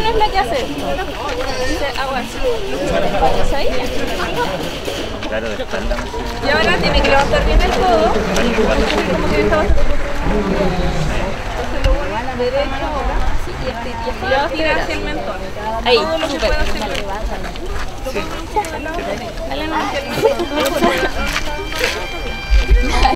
mano es la que hace esto. Dice agua así. ¿Sabes? Claro, de espalda. Y ahora tiene que levantar bien el codo. Como que estaba... Entonces lo vuelve a la derecha ahora. Y va a tirar hacia el mentón. Ahí, súper. Dale, no, hacia el mentón.